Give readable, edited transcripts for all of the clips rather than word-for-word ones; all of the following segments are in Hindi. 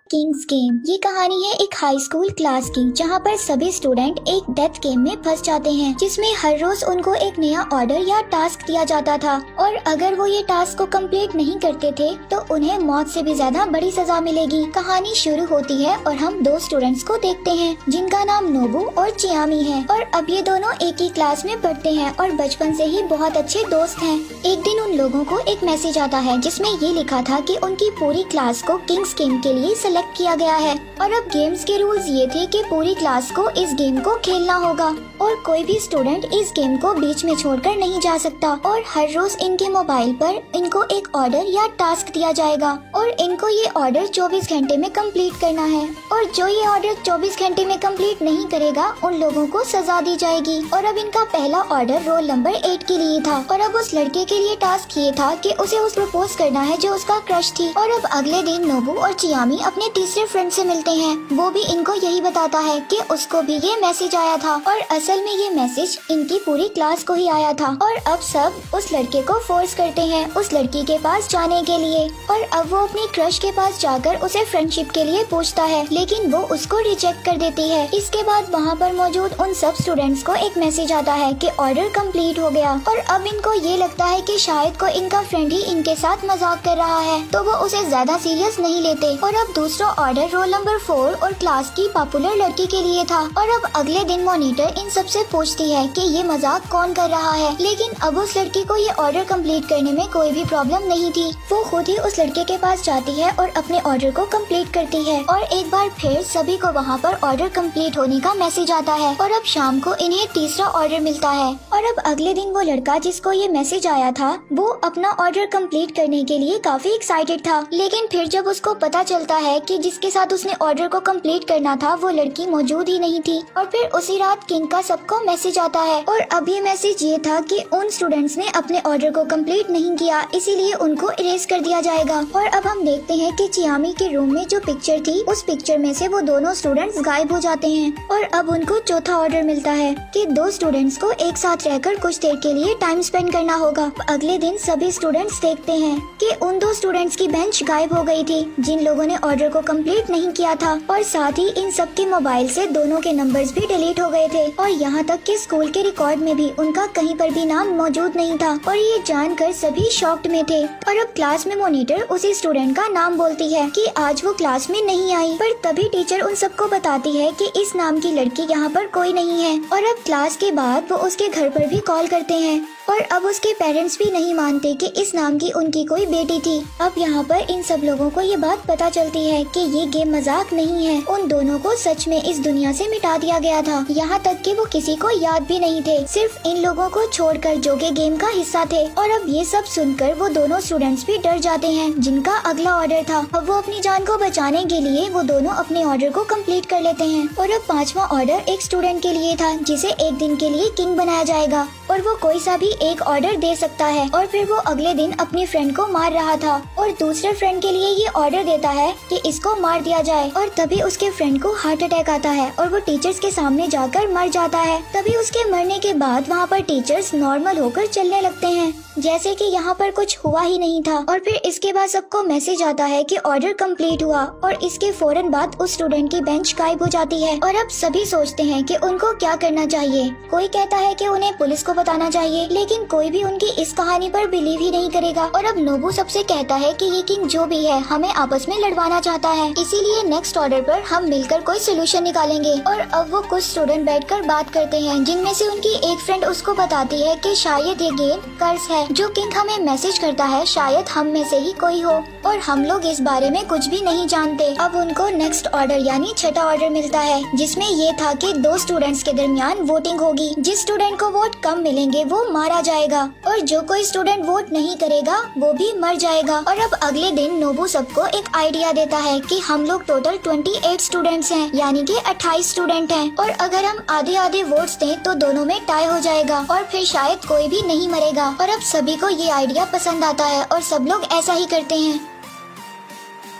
Kings game. ये कहानी है एक हाई स्कूल क्लास की, जहाँ पर सभी स्टूडेंट एक डेथ गेम में फंस जाते हैं, जिसमें हर रोज उनको एक नया ऑर्डर या टास्क दिया जाता था और अगर वो ये टास्क को कंप्लीट नहीं करते थे तो उन्हें मौत से भी ज्यादा बड़ी सजा मिलेगी। कहानी शुरू होती है और हम दो स्टूडेंट्स को देखते हैं जिनका नाम नोबू और चियामी है और अब ये दोनों एक ही क्लास में पढ़ते हैं और बचपन से ही बहुत अच्छे दोस्त हैं। एक दिन उन लोगों को एक मैसेज आता है जिसमें ये लिखा था कि उनकी पूरी क्लास को किंग्स गेम के लिए सेलेक्ट किया गया है और अब गेम्स के रूल्स ये थे कि पूरी क्लास को इस गेम को खेलना होगा और कोई भी स्टूडेंट इस गेम को बीच में छोड़कर नहीं जा सकता और हर रोज इनके मोबाइल पर इनको एक ऑर्डर या टास्क दिया जाएगा और इनको ये ऑर्डर 24 घंटे में कंप्लीट करना है और जो ये ऑर्डर 24 घंटे में कंप्लीट नहीं करेगा उन लोगों को सजा दी जाएगी। और अब इनका पहला ऑर्डर रोल नंबर 8 के लिए था और अब उस लड़के के लिए टास्क ये था कि उसे उस प्रपोज करना है जो उसका क्रश थी। और अब अगले दिन नोबू और चियामी अपने तीसरे फ्रेंड से मिलते हैं। वो भी इनको यही बताता है कि उसको भी ये मैसेज आया था और असल में ये मैसेज इनकी पूरी क्लास को ही आया था और अब सब उस लड़के को फोर्स करते हैं उस लड़की के पास जाने के लिए और अब वो अपनी क्रश के पास जाकर उसे फ्रेंडशिप के लिए पूछता है, लेकिन वो उसको रिजेक्ट कर देती है। इसके बाद वहाँ पर मौजूद उन सब स्टूडेंट्स को एक मैसेज आता है कि ऑर्डर कंप्लीट हो गया और अब इनको ये लगता है कि शायद को इनका फ्रेंड ही इनके साथ मजाक कर रहा है, तो वो उसे ज्यादा सीरियस नहीं लेते। और अब दूसरा ऑर्डर रोल नंबर 4 और क्लास की पॉपुलर लड़की के लिए था और अब अगले दिन मॉनिटर इन सबसे पूछती है कि ये मजाक कौन कर रहा है, लेकिन अब उस लड़की को ये ऑर्डर कंप्लीट करने में कोई भी प्रॉब्लम नहीं थी। वो खुद ही उस लड़के के पास जाती है और अपने ऑर्डर को कंप्लीट करती है और एक बार फिर सभी को वहाँ पर ऑर्डर कंप्लीट होने का मैसेज आता है और अब शाम को इन्हें तीसरा ऑर्डर मिलता है। और अब अगले दिन वो लड़का जिसको ये मैसेज आया था वो अपना ऑर्डर कंप्लीट करने के लिए काफी एक्साइटेड था, लेकिन फिर जब उसको पता चलता है कि जिसके साथ उसने ऑर्डर को कंप्लीट करना था वो लड़की मौजूद ही नहीं थी और फिर उसी रात किंग का सबको मैसेज आता है और अब ये मैसेज ये था कि उन स्टूडेंट्स ने अपने ऑर्डर को कंप्लीट नहीं किया, इसीलिए उनको इरेज कर दिया जाएगा। और अब हम देखते हैं कि चियामी के रूम में जो पिक्चर थी उस पिक्चर में से वो दोनों स्टूडेंट्स गायब हो जाते हैं और अब उनको चौथा ऑर्डर मिलता है कि दो स्टूडेंट्स को एक साथ रहकर कुछ देर के लिए टाइम स्पेंड करना होगा। अगले दिन सभी स्टूडेंट्स देखते हैं कि उन दो स्टूडेंट्स की बेंच गायब हो गई थी जिन लोगों ने ऑर्डर को कंप्लीट नहीं किया था और साथ ही इन सब के मोबाइल से दोनों के नंबर्स भी डिलीट हो गए थे और यहाँ तक कि स्कूल के रिकॉर्ड में भी उनका कहीं पर भी नाम मौजूद नहीं था और ये जानकर सभी शॉक्ड में थे। और अब क्लास में मॉनिटर उसी स्टूडेंट का नाम बोलती है कि आज वो क्लास में नहीं आई, पर तभी टीचर उन सबको बताती है कि इस नाम की लड़की यहाँ पर कोई नहीं है। और अब क्लास के बाद वो उसके घर पर भी कॉल करते हैं और अब उसके पेरेंट्स भी नहीं मानते कि इस नाम की उनकी कोई बेटी थी। अब यहाँ पर इन सब लोगों को ये बात पता चलती है कि ये गेम मजाक नहीं है, उन दोनों को सच में इस दुनिया से मिटा दिया गया था, यहाँ तक कि वो किसी को याद भी नहीं थे, सिर्फ इन लोगों को छोड़कर जो कि गेम का हिस्सा थे। और अब ये सब सुनकर वो दोनों स्टूडेंट्स भी डर जाते हैं जिनका अगला ऑर्डर था। अब वो अपनी जान को बचाने के लिए वो दोनों अपने ऑर्डर को कंप्लीट कर लेते हैं और अब पांचवा ऑर्डर एक स्टूडेंट के लिए था जिसे एक दिन के लिए किंग बनाया जाएगा और वो कोई सा भी एक ऑर्डर दे सकता है। और फिर वो अगले दिन अपनी फ्रेंड को मार रहा था और दूसरे फ्रेंड के लिए ये ऑर्डर देता है कि इसको मार दिया जाए और तभी उसके फ्रेंड को हार्ट अटैक आता है और वो टीचर्स के सामने जाकर मर जाता है। तभी उसके मरने के बाद वहाँ पर टीचर्स नॉर्मल होकर चलने लगते हैं जैसे कि यहाँ पर कुछ हुआ ही नहीं था। और फिर इसके बाद सबको मैसेज आता है कि ऑर्डर कंप्लीट हुआ और इसके फौरन बाद उस स्टूडेंट की बेंच गायब हो जाती है और अब सभी सोचते हैं कि उनको क्या करना चाहिए। कोई कहता है कि उन्हें पुलिस को बताना चाहिए, लेकिन कोई भी उनकी इस कहानी पर बिलीव ही नहीं करेगा। और अब नोबू सबसे कहता है कि ये किंग जो भी है हमें आपस में लड़वाना चाहता है, इसीलिए नेक्स्ट ऑर्डर पर हम मिलकर कोई सोल्यूशन निकालेंगे। और अब वो कुछ स्टूडेंट बैठकर बात करते हैं जिनमें से उनकी एक फ्रेंड उसको बताती है कि शायद ये गेम कर्ज है, जो किंग हमें मैसेज करता है शायद हम में से ही कोई हो और हम लोग इस बारे में कुछ भी नहीं जानते। अब उनको नेक्स्ट ऑर्डर यानी छठा ऑर्डर मिलता है जिसमें ये था कि दो स्टूडेंट्स के दरमियान वोटिंग होगी, जिस स्टूडेंट को वोट कम मिलेंगे वो मारा जाएगा और जो कोई स्टूडेंट वोट नहीं करेगा वो भी मर जाएगा। और अब अगले दिन नोबू सबको एक आइडिया देता है कि हम लोग टोटल 28 स्टूडेंट्स हैं यानी कि 28 स्टूडेंट हैं और अगर हम आधे आधे वोट्स दें तो दोनों में टाई हो जाएगा और फिर शायद कोई भी नहीं मरेगा। और अब सभी को ये आइडिया पसंद आता है और सब लोग ऐसा ही करते हैं।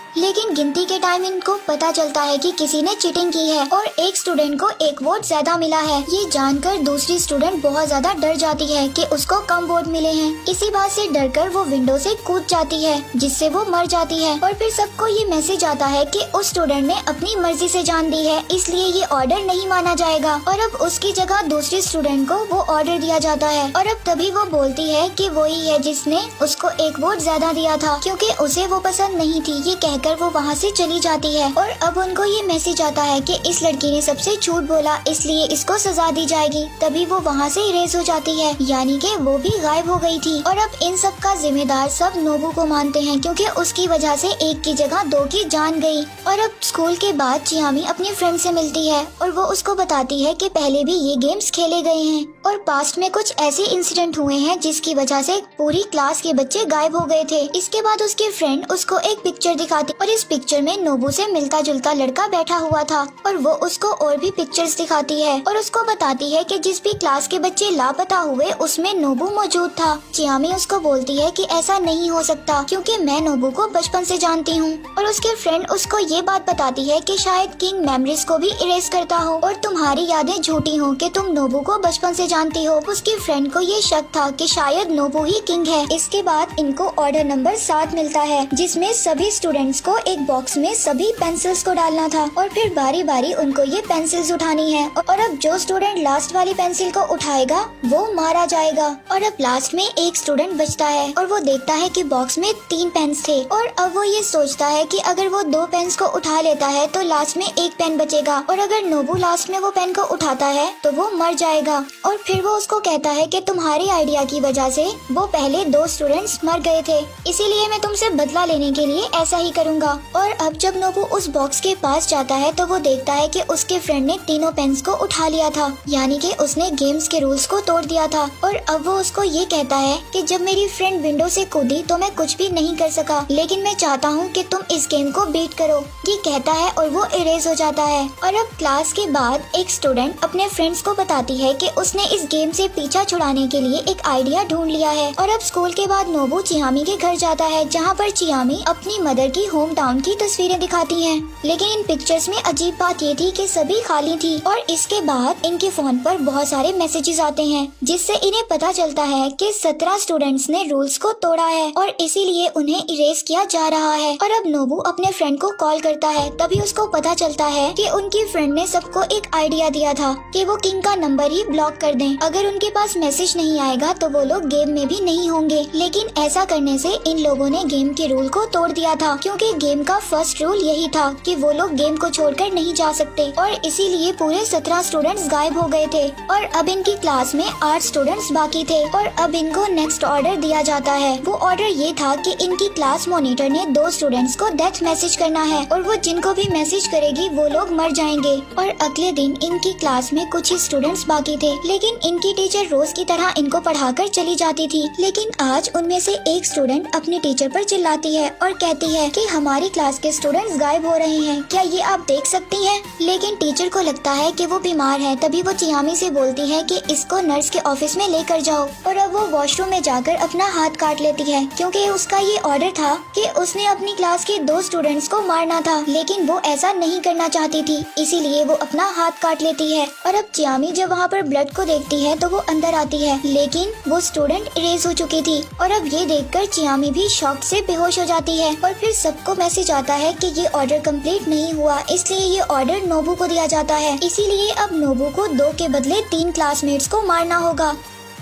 लेकिन गिनती के टाइम इनको पता चलता है कि किसी ने चीटिंग की है और एक स्टूडेंट को एक वोट ज्यादा मिला है। ये जानकर दूसरी स्टूडेंट बहुत ज्यादा डर जाती है कि उसको कम वोट मिले हैं। इसी बात से डरकर वो विंडो से कूद जाती है, जिससे वो मर जाती है। और फिर सबको ये मैसेज आता है कि उस स्टूडेंट ने अपनी मर्जी से जान दी है, इसलिए ये ऑर्डर नहीं माना जाएगा। और अब उसकी जगह दूसरी स्टूडेंट को वो ऑर्डर दिया जाता है। और अब तभी वो बोलती है कि वही है जिसने उसको एक वोट ज्यादा दिया था, क्योंकि उसे वो पसंद नहीं थी। ये कहकर वो वहाँ से चली जाती है। और अब उनको ये मैसेज आता है कि इस लड़की ने सबसे झूठ बोला, इसलिए इसको सजा दी जाएगी। तभी वो वहाँ से इरेज हो जाती है, यानी कि वो भी गायब हो गई थी। और अब इन सब का जिम्मेदार सब नोबू को मानते हैं, क्योंकि उसकी वजह से एक की जगह दो की जान गई। और अब स्कूल के बाद चियामी अपनी फ्रेंड से मिलती है और वो उसको बताती है कि पहले भी ये गेम्स खेले गए हैं और पास्ट में कुछ ऐसे इंसिडेंट हुए हैं जिसकी वजह से पूरी क्लास के बच्चे गायब हो गए थे। इसके बाद उसकी फ्रेंड उसको एक पिक्चर दिखाती और इस पिक्चर में नोबू से मिलता जुलता लड़का बैठा हुआ था। और वो उसको और भी पिक्चर्स दिखाती है और उसको बताती है कि जिस भी क्लास के बच्चे लापता हुए उसमें नोबू मौजूद था। चियामी उसको बोलती है कि ऐसा नहीं हो सकता, क्योंकि मैं नोबू को बचपन से जानती हूँ। और उसके फ्रेंड उसको ये बात बताती है कि शायद किंग मेमोरीज को भी इरेज करता हो और तुम्हारी यादें झूठी हो कि तुम नोबू को बचपन से जानती हो। उसकी फ्रेंड को ये शक था कि शायद नोबू ही किंग है। इसके बाद इनको ऑर्डर नंबर 7 मिलता है, जिसमें सभी स्टूडेंट्स को एक बॉक्स में सभी पेंसिल्स को डालना था और फिर बारी बारी उनको ये पेंसिल्स उठानी है। और अब जो स्टूडेंट लास्ट वाली पेंसिल को उठाएगा वो मारा जाएगा। और अब लास्ट में एक स्टूडेंट बचता है और वो देखता है कि बॉक्स में 3 पेन्स थे। और अब वो ये सोचता है कि अगर वो 2 पेन्स को उठा लेता है तो लास्ट में 1 पेन बचेगा, और अगर नोबू लास्ट में वो पेन को उठाता है तो वो मर जाएगा। और फिर वो उसको कहता है कि तुम्हारे आइडिया की वजह से वो पहले 2 स्टूडेंट्स मर गए थे, इसीलिए मैं तुमसे बदला लेने के लिए ऐसा ही करूँगा। और अब जब नोबू उस बॉक्स के पास जाता है तो वो देखता है कि उसके फ्रेंड ने तीनों पेन्स को उठा लिया था, यानी कि उसने गेम्स के रूल्स को तोड़ दिया था। और अब वो उसको ये कहता है कि जब मेरी फ्रेंड विंडो से कूदी तो मैं कुछ भी नहीं कर सका, लेकिन मैं चाहता हूँ कि तुम इस गेम को बीट करो। ये कहता है और वो इरेज हो जाता है। और अब क्लास के बाद एक स्टूडेंट अपने फ्रेंड्स को बताती है कि उसने इस गेम से पीछा छुड़ाने के लिए एक आइडिया ढूंढ लिया है। और अब स्कूल के बाद नोबू चियामी के घर जाता है, जहाँ पर चियामी अपनी मदर की होम टाउन की तस्वीरें दिखाती हैं। लेकिन इन पिक्चर्स में अजीब बात ये थी कि सभी खाली थी। और इसके बाद इनके फोन पर बहुत सारे मैसेजेस आते हैं, जिससे इन्हें पता चलता है कि 17 स्टूडेंट्स ने रूल्स को तोड़ा है और इसीलिए उन्हें इरेज किया जा रहा है। और अब नोबू अपने फ्रेंड को कॉल करता है, तभी उसको पता चलता है कि उनकी फ्रेंड ने सबको एक आइडिया दिया था कि वो किंग का नंबर ही ब्लॉक कर दें। अगर उनके पास मैसेज नहीं आएगा तो वो लोग गेम में भी नहीं होंगे। लेकिन ऐसा करने से इन लोगों ने गेम के रूल को तोड़ दिया था, क्योंकि गेम का फर्स्ट रूल यही था कि वो लोग गेम को छोड़कर नहीं जा सकते। और इसीलिए पूरे 17 स्टूडेंट्स गायब हो गए थे। और अब इनकी क्लास में 8 स्टूडेंट्स बाकी थे। और अब इनको नेक्स्ट ऑर्डर दिया जाता है। वो ऑर्डर ये था कि इनकी क्लास मॉनिटर ने 2 स्टूडेंट्स को डेथ मैसेज करना है और वो जिनको भी मैसेज करेगी वो लोग मर जाएंगे। और अगले दिन इनकी क्लास में कुछ ही स्टूडेंट्स बाकी थे, लेकिन इनकी टीचर रोज की तरह इनको पढ़ाकर चली जाती थी। लेकिन आज उनमें से एक स्टूडेंट अपनी टीचर पर चिल्लाती है और कहती है कि हमारी क्लास के स्टूडेंट्स गायब हो रहे हैं, क्या ये आप देख सकती हैं? लेकिन टीचर को लगता है कि वो बीमार है। तभी वो चियामी से बोलती है कि इसको नर्स के ऑफिस में लेकर जाओ। और अब वो वॉशरूम में जाकर अपना हाथ काट लेती है, क्योंकि उसका ये ऑर्डर था कि उसने अपनी क्लास के 2 स्टूडेंट्स को मारना था, लेकिन वो ऐसा नहीं करना चाहती थी, इसीलिए वो अपना हाथ काट लेती है। और अब चियामी जब वहाँ पर ब्लड को देखती है तो वो अंदर आती है, लेकिन वो स्टूडेंट इरेज हो चुकी थी। और अब ये देखकर चियामी भी शॉक से बेहोश हो जाती है। और फिर सबको मैसेज आता है कि ये ऑर्डर कंप्लीट नहीं हुआ, इसलिए ये ऑर्डर नोबू को दिया जाता है। इसीलिए अब नोबू को 2 के बदले 3 क्लासमेट्स को मारना होगा।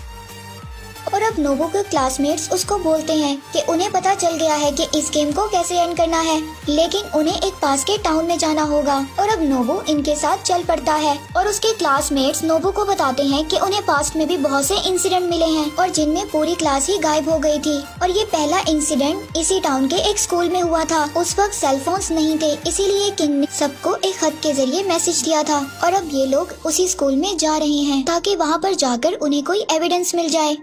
और अब नोबू के क्लासमेट्स उसको बोलते हैं कि उन्हें पता चल गया है कि इस गेम को कैसे एंड करना है, लेकिन उन्हें एक पास के टाउन में जाना होगा। और अब नोबू इनके साथ चल पड़ता है और उसके क्लासमेट्स नोबू को बताते हैं कि उन्हें पास्ट में भी बहुत से इंसिडेंट मिले हैं और जिनमें पूरी क्लास ही गायब हो गई थी। और ये पहला इंसिडेंट इसी टाउन के एक स्कूल में हुआ था। उस वक्त सेलफोन्स नहीं थे, इसीलिए किंग ने सबको एक खत के जरिए मैसेज दिया था। और अब ये लोग उसी स्कूल में जा रहे हैं ताकि वहाँ पर जाकर उन्हें कोई एविडेंस मिल जाए। और अब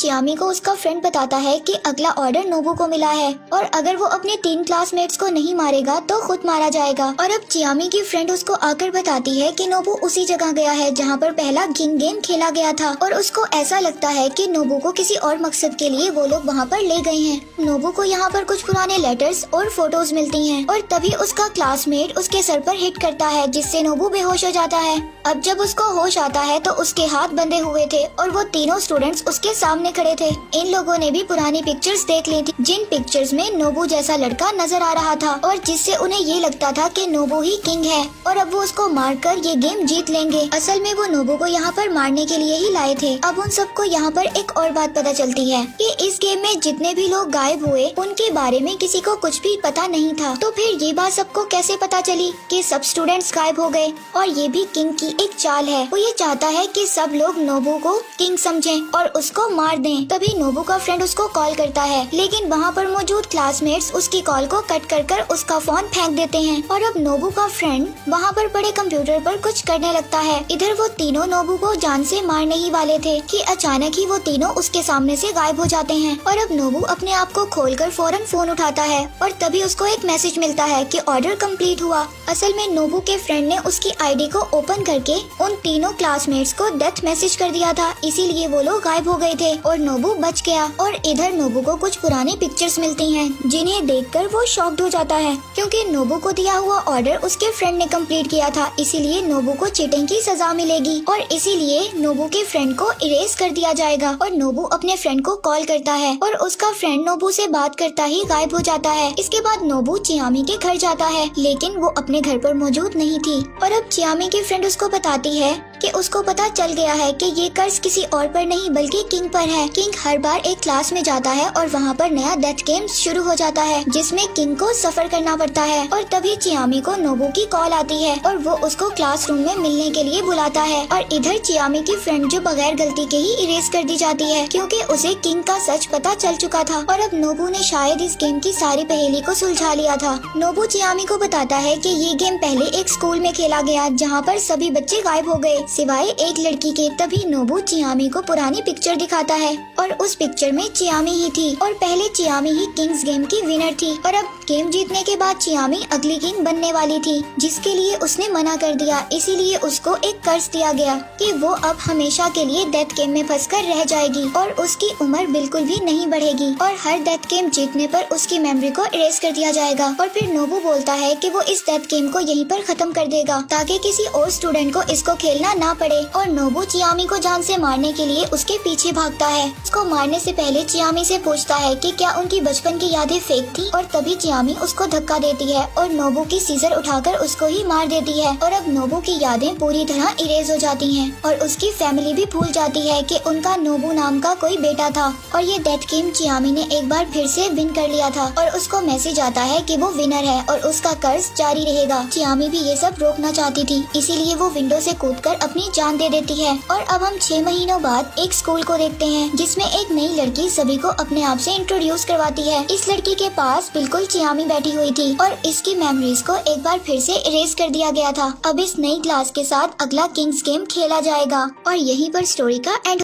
चियामी को उसका फ्रेंड बताता है कि अगला ऑर्डर नोबू को मिला है और अगर वो अपने 3 क्लासमेट्स को नहीं मारेगा तो खुद मारा जाएगा। और अब चियामी की फ्रेंड उसको आकर बताती है कि नोबू उसी जगह गया है जहाँ पर पहला किंग गेम खेला गया था और उसको ऐसा लगता है कि नोबू को किसी और मकसद के लिए वो लोग वहाँ पर ले गए हैं। नोबू को यहाँ पर कुछ पुराने लेटर्स और फोटोज मिलती हैं और तभी उसका क्लासमेट उसके सर पर हिट करता है जिससे नोबू बेहोश हो जाता है। अब जब उसको होश आता है तो उसके हाथ बंधे हुए थे और वो तीनों स्टूडेंट्स उसके सामने खड़े थे। इन लोगों ने भी पुरानी पिक्चर्स देख ली थी जिन पिक्चर्स में नोबू जैसा लड़का नजर आ रहा था और जिससे उन्हें ये लगता था कि नोबू ही किंग है और अब वो उसको मारकर ये गेम जीत लेंगे। असल में वो नोबू को यहाँ पर मारने के लिए ही लाए थे। अब उन सबको यहाँ पर एक और बात पता चलती है कि इस गेम में जितने भी लोग गायब हुए उनके बारे में किसी को कुछ भी पता नहीं था। तो फिर ये बात सबको कैसे पता चली कि सब स्टूडेंट्स गायब हो गए? और ये भी किंग की एक चाल है। वो ये चाहता है कि सब लोग नोबू को किंग समझें और उसको मार दें। तभी नोबू का फ्रेंड उसको कॉल करता है लेकिन वहाँ पर मौजूद क्लासमेट्स उसकी कॉल को कट कर कर उसका फोन फेंक देते हैं और अब नोबू का फ्रेंड वहाँ पर पड़े कंप्यूटर पर कुछ करने लगता है। इधर वो तीनों नोबू को जान से मारने ही वाले थे कि अचानक ही वो तीनों उसके सामने से गायब हो जाते हैं और अब नोबू अपने आप को खोलकर फौरन फोन उठाता है और तभी उसको एक मैसेज मिलता है कि ऑर्डर कंप्लीट हुआ। असल में नोबू के फ्रेंड ने उसकी आईडी को ओपन करके उन तीनों क्लासमेट्स को डेथ मैसेज कर दिया था, इसीलिए वो लोग गायब हो गए थे और नोबू बच गया। और इधर नोबू को कुछ पुरानी पिक्चर्स मिलती हैं जिन्हें देखकर वो शॉक्ड हो जाता है क्योंकि नोबू को दिया हुआ ऑर्डर उसके फ्रेंड ने कंप्लीट किया था, इसीलिए नोबू को चीटिंग की सजा मिलेगी और इसीलिए नोबू के फ्रेंड को इरेज कर दिया जाएगा। और नोबू अपने फ्रेंड को कॉल करता है और उसका फ्रेंड नोबू से बात करता ही गायब हो जाता है। इसके बाद नोबू चियामी के घर जाता है लेकिन वो अपने घर पर मौजूद नहीं थी और अब चियामी की फ्रेंड उसको बताती है कि उसको पता चल गया है कि ये कर्ज किसी और पर नहीं बल्कि किंग पर है। किंग हर बार एक क्लास में जाता है और वहाँ पर नया डेथ गेम शुरू हो जाता है जिसमें किंग को सफर करना पड़ता है और तभी चियामी को नोबू की कॉल आती है और वो उसको क्लासरूम में मिलने के लिए बुलाता है। और इधर चियामी की फ्रेंड जो बगैर गलती के ही इरेज कर दी जाती है क्योंकि उसे किंग का सच पता चल चुका था और अब नोबू ने शायद इस गेम की सारी पहेली को सुलझा लिया था। नोबू चियामी को बताता है कि ये गेम पहले एक स्कूल में खेला गया जहाँ पर सभी बच्चे गायब हो गए सिवाय एक लड़की के। तभी नोबू चियामी को पुरानी पिक्चर दिखाता है और उस पिक्चर में चियामी ही थी और पहले चियामी ही किंग्स गेम की विनर थी और अब गेम जीतने के बाद चियामी अगली किंग बनने वाली थी जिसके लिए उसने मना कर दिया, इसीलिए उसको एक कर्ज दिया गया कि वो अब हमेशा के लिए डेथ गेम में फंसकर रह जाएगी और उसकी उम्र बिल्कुल भी नहीं बढ़ेगी और हर डेथ गेम जीतने पर उसकी मेमोरी को इरेज कर दिया जाएगा। और फिर नोबू बोलता है कि वो इस डेथ गेम को यहीं पर खत्म कर देगा ताकि किसी और स्टूडेंट को इसको खेलना ना पड़े। और नोबू चियामी को जान से मारने के लिए उसके पीछे भागता है। उसको मारने से पहले चियामी से पूछता है कि क्या उनकी बचपन की यादें फेक थी और तभी चियामी उसको धक्का देती है और नोबू की सीजर उठाकर उसको ही मार देती है और अब नोबू की यादें पूरी तरह इरेज हो जाती हैं और उसकी फैमिली भी भूल जाती है कि उनका नोबू नाम का कोई बेटा था। और ये डेथ गेम चियामी ने एक बार फिर से विन कर लिया था और उसको मैसेज आता है कि वो विनर है और उसका कर्ज जारी रहेगा। चियामी भी ये सब रोकना चाहती थी, इसीलिए वो विंडो से कूदकर अपनी जान दे देती है। और अब हम 6 महीनों बाद एक स्कूल को देखते हैं जिसमें एक नई लड़की सभी को अपने आप से इंट्रोड्यूस करवाती है। इस लड़की के पास बिल्कुल चियामी बैठी हुई थी और इसकी मेमोरीज को एक बार फिर से इरेज कर दिया गया था। अब इस नई क्लास के साथ अगला किंग्स गेम खेला जाएगा और यहीं पर स्टोरी का एंड